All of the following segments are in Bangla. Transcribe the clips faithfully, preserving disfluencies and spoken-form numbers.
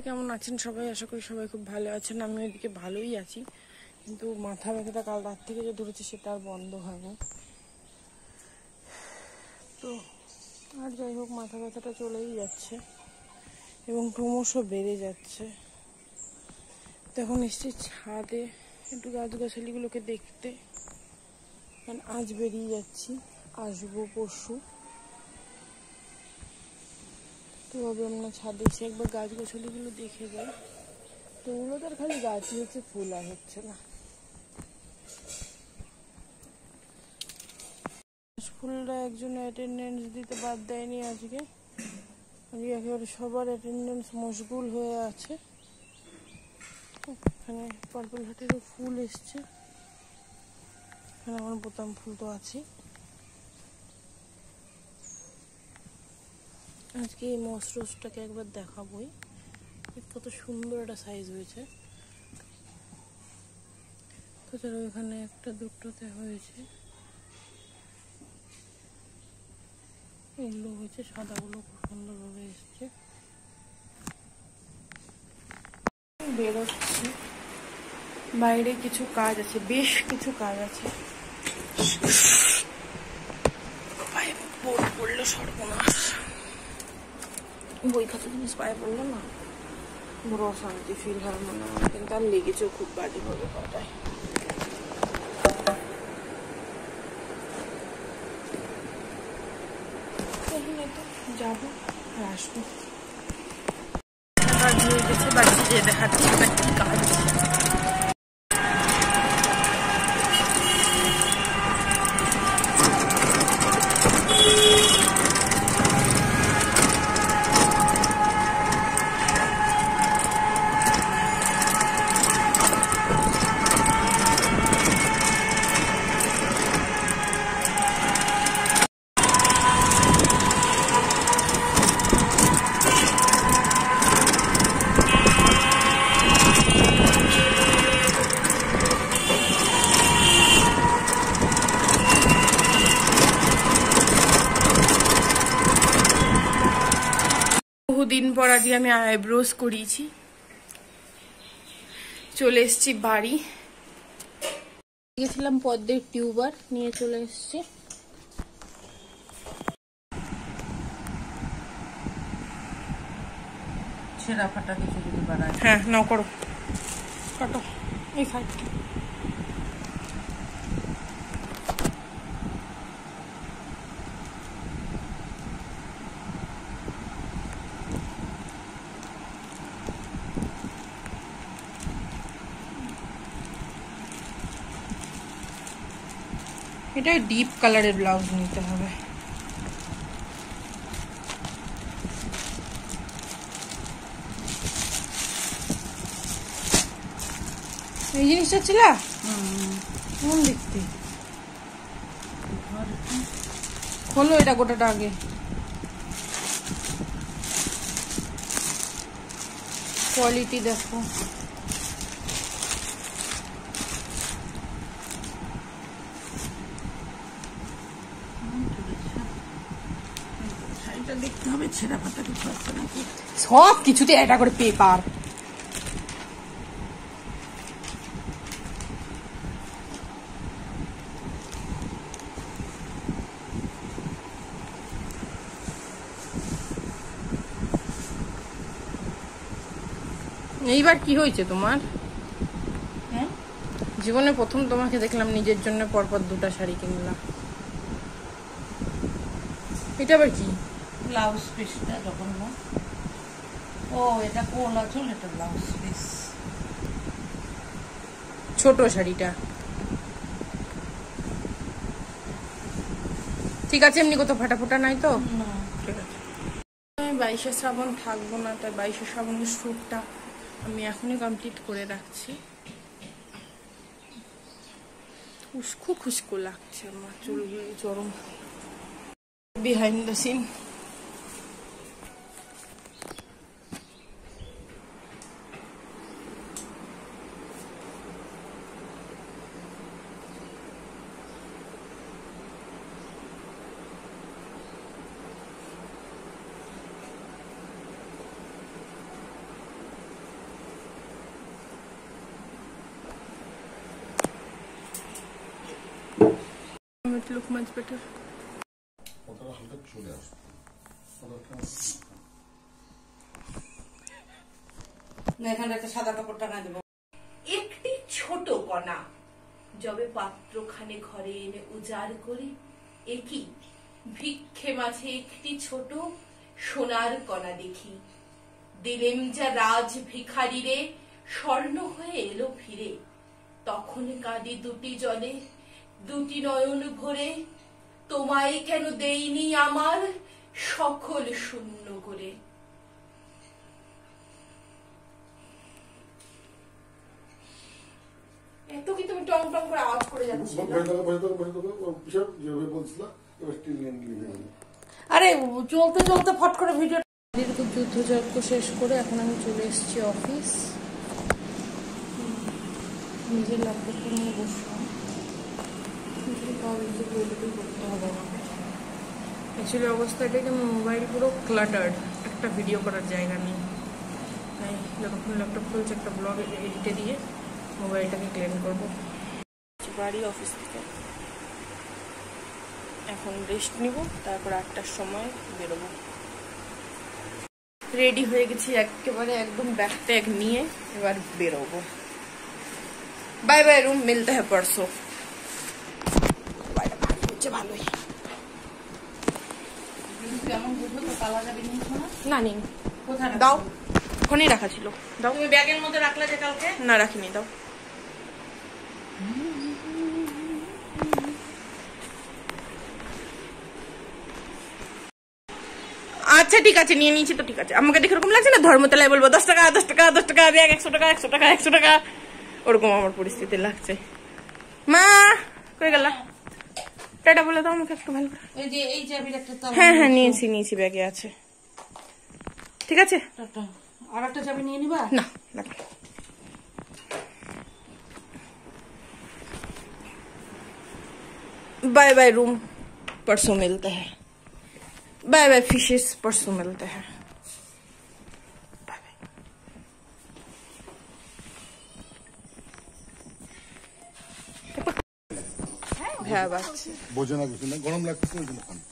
কেমন আছেন সবাই? আশা করি সবাই খুব ভালো আছেন। আমি ওইদিকে ভালোই আছি, কিন্তু মাথা ব্যথাটা কাল রাত থেকে যে ধরেছে সেটা আর বন্ধ হয়নি। তো আর যাই হোক, মাথা ব্যথাটা চলেই যাচ্ছে এবং ক্রমশ বেড়ে যাচ্ছে। তো এখন এসছি ছাদে একটু গাছগাছালিগুলোকে দেখতে, কারণ আজ বেরিয়ে যাচ্ছি, আসবো পরশু। তো ভাবলাম না ছাদে এসে একবার গাছগাছালিগুলো দেখে যাই। তো ওগুলো তো আর খালি গাছই হচ্ছে, ফুল আর হচ্ছে না। ফুলরা একজন অ্যাটেন্ডেন্স দিতে বাদ দেয়নি আজকে। আজকে একেবারে সবার অ্যাটেন্ডেন্স মশগুল হয়ে আছে। এখানে পার্পল হার্টেরও ফুল এসছে, এখানে আমার বোতাম ফুল তো আছে। আজকে এই মস রোজটাকে একবার দেখাবোই, কত সুন্দর একটা সাইজ হয়েছে। তাছাড়াও এখানে একটা দুটোতে হয়েছে, এগুলো হয়েছে, সাদাগুলো খুব সুন্দরভাবে এসছে। বেরোচ্ছি, বাইরে কিছু কাজ আছে, বেশ কিছু কাজ আছে। পায়ে পড়লো সর্বনাশ, বই খাতা জিনিস পায়ে পড়লো না, বড় অশান্তি ফিল হয় মনে হয়। কিন্তু আর লেগেছেও খুব বাজেভাবে পাটায়। যাবো আর আসবো। কাজ হয়ে গেছে, বাড়িতে যেয়ে দেখাচ্ছি একটা কি কাজ। বহুদিন পর আজকে আমি আইব্রোজ করিয়েছি, চলে এসছি বাড়ি। গেছিলাম পদ্মের টিউবার নিয়ে চলে এসছি। ছেঁড়া ফাটা কিছু যদি বানায়, হ্যাঁ নাও করো, কাটো এই সাইডটা। এটা ডিপ কালারের ব্লাউজ নিতে হবে। এই জিনিসটা ছিল কেমন দেখতে, খোলো এটা গোটাটা আগে। কোয়ালিটি দেখো, দেখতে হবে ছেঁড়া ফাটা কিছু আছে নাকি। সব কিছুতে এটা করে পেপার। এইবার কি হয়েছে তোমার? হ্যাঁ, জীবনে প্রথম তোমাকে দেখলাম নিজের জন্য পরপর দুটা শাড়ি কিনলাম। এটা আবার কি? ব্লাউজ পিসটা যখন না, ও এটা কোল আছে, এটা ব্লাউজ পিস। ছোট শাড়িটা ঠিক আছে, এমনি কোথাও ফাটা ফোটা নাই তো? না, ঠিক আছে। আমি বাইশে শ্রাবণ থাকবো না, তাই বাইশে শ্রাবণের শ্যুটটা আমি এখনই কমপ্লিট করে রাখছি। উস্কো খুস্কো লাগছে আমার চুলগুলো, চরম behind the scene. look much better. এখানে একটা সাদা কাপড় টাঙায় দেবো। একটি ছোট কণা যবে পাত্রখানে ঘরে এনে উজাড় করি, একই ভিক্ষে মাঝে একটি ছোট সোনার কণা দেখি। দিলেম যা রাজ ভিখারিরে, স্বর্ণ হয়ে এলো ফিরে। তখন কাঁদি দুটি জলে, দুটি নয়ন ভরে, তোমায় কেন দেইনি আমার সকল শূন্য করে। এত কি তুমি টং টং করে আওয়াজ করে যাচ্ছ? আরে চলতে চলতে ফট করে ভিডিও। দীর্ঘ যুদ্ধযজ্ঞ শেষ করে এখন আমি চলে এসেছি অফিস। নিজের ল্যাপটপটা নিয়ে বসলাম। করতে হবে আমাকে। অ্যাকচুয়ালি অবস্থা এটা কি মোবাইল পুরো ক্লাটার্ড, একটা ভিডিও করার জায়গা নেই। তাই যখন ল্যাপটপ খুলছে একটা ব্লগ এডিটে দিয়ে মোবাইলটাকে ক্লিন করবো। বাড়ি অফিস থেকে এখন রেস্ট নিব, তারপর আটটার সময় বেরোবো। রেডি হয়ে গেছি একেবারে একদম ব্যাগ ট্যাগ নিয়ে, এবার বেরোবো। বাই বাই রুম, মিলতে হ্যাঁ পারসো। ভালোই না নেই, দাও ওখানেই রাখা ছিল। দাও, তুমি ব্যাগের মধ্যে রাখলে যে কালকে? না রাখিনি, দাও। আচ্ছা ঠিক আছে, নিয়ে নিয়েছি তো ঠিক আছে। আমাকে দেখে এরকম লাগছে না ধর্মতলায় বলবো দশ টাকা দশ টাকা দশ টাকা ব্যাগ, একশো টাকা একশো টাকা একশো টাকা, ওরকম আমার পরিস্থিতি লাগছে। মা কই গেল? টাটা বলে দাও আমাকে একটু ভালো করে। এই যে এই চাবির একটা তালা। হ্যাঁ হ্যাঁ নিয়েছি নিয়েছি, ব্যাগে আছে। ঠিক আছে, টাটা। আর একটা চাবি নিয়ে নিবা? না লাগবে। बाय बाय रूम, परसों मिलते हैं। बाय बाय फिशेस, परसों मिलते हैं। Bye bye. হ্যাঁ বাচ্চা বোঝে না কিছু না, গরম লাগছে ওই জন্য খান।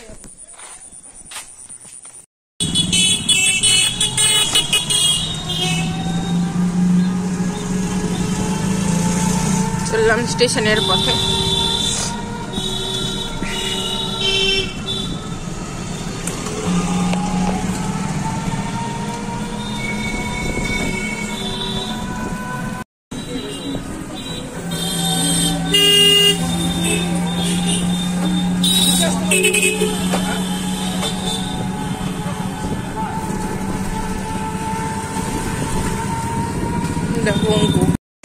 চললাম স্টেশনের পথে। দেখো অঙ্কু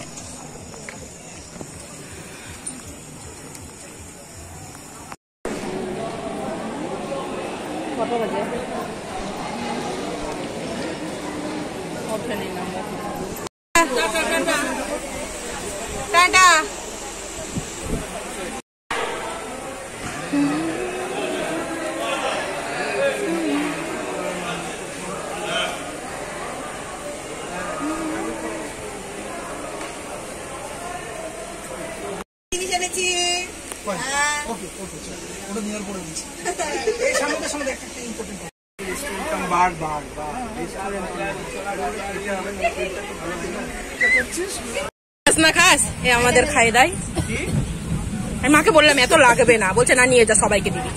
কত বাজে? টাটা। না খাস, এ আমাদের খাই দেয়। আমি মাকে বললাম এত লাগবে না, বলছে না নিয়ে যা, সবাইকে দিবি।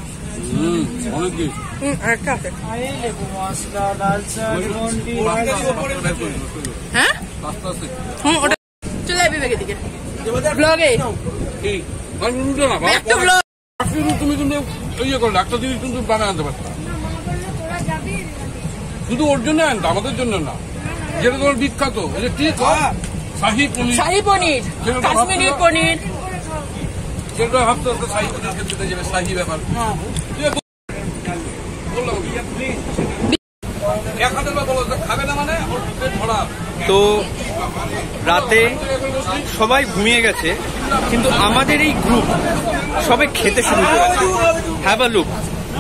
হ্যাঁ হুম, ওটা চলে যাবি ব্যাগের দিকে ব্লগে। তুমি কিন্তু ইয়ে করলে একটা জিনিস কিন্তু বানায় আনতে পারতো, শুধু ওর জন্য আনতো, আমাদের জন্য না। যেটা তোমার বিখ্যাত ঠিক শাহী পনির, শাহী পনির, কাশ্মীরি পনির, যেটা ভাবতে ভাবতে শাহী পনির খেতে যাবে, শাহী ব্যাপার। এক হাজার বার বলো খাবে না মানে পেট ভরা। তো রাতে সবাই ঘুমিয়ে গেছে, কিন্তু আমাদের এই গ্রুপ সবাই খেতে শুরু করেছে। Have a look.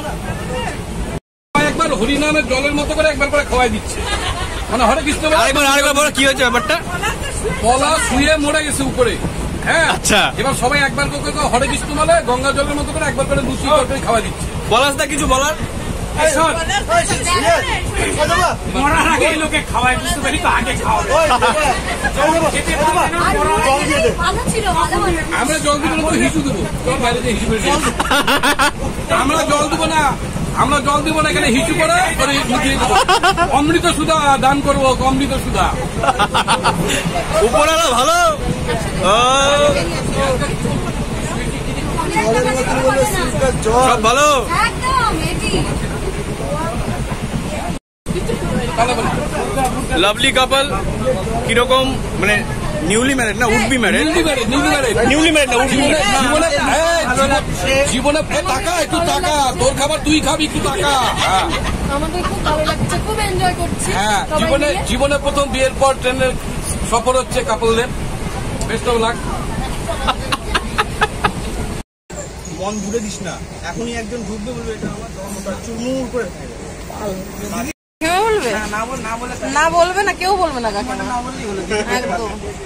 একবার হরিনামের জলের মতো করে একবার করে খাওয়াই দিচ্ছে, মানে হরে কৃষ্ণ। আরেকবার আরেকবার বলো কি হয়েছে ব্যাপারটা। কলা শুয়ে মরে গেছে উপরে, হ্যাঁ আচ্ছা। এবার সবাই একবার করে করে হরে কৃষ্ণ বলে, গঙ্গা জলের মতো করে একবার করে লুচি তরকারি খাওয়া দিচ্ছে। পলাশদা কিছু বলার? মরার আগে লোকে খাওয়ায়, বুঝতে পারি তো আগে খাওয়াবে। আমরা জল দিব না, হিসু দেবো। বাইরে যে হিসু বেরিয়ে যাবে। আমরা জল দিব না, আমরা জল দিব না, এখানে হিসু করে করে লুচিয়ে দেবো। অমৃত সুধা দান করবো, অমৃত সুধা। উপরালা ভালো। ও, সব ভালো। লাভলি কাপল কিরকম, মানে নিউলি ম্যারেড না would be married? Newly married, newly married. Newly married না উড বি ম্যারেড? জীবনে এই, জীবনে- জীবনে এ, টাকা একটু টাকা, তোর খাবার তুই খাবি, একটু টাকা। হ্যাঁ আমাদের খুব ভালো লাগছে, খুব এনজয় করছি হ্যাঁ সবাই জীবনে মিলে। জীবনে প্রথম বিয়ের পর ট্রেনের সফর হচ্ছে কাপলদের। Best of luck. মন জুড়ে দিস না, এখনই একজন ঢুকবে বলবে এটা আমার ধর্মটা, চুরমুর করে কেউ বলবে না, বলবে না, কেউ বলবে না কাকিমা, না বললেই হলো। একদম।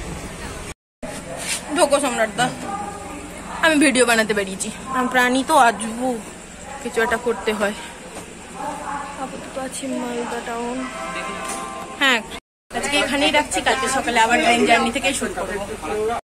ঢোকো সম্রাটদা, আমি ভিডিও বানাতে বেরিয়েছি। আমি প্রাণী তো আসবো, কিছু একটা করতে হয়। আপাতত আছি মালদা টাউন। হ্যাঁ, আজকে এখানেই রাখছি, কালকে সকালে আবার ট্রেন জার্নি থেকে শুরু করবো।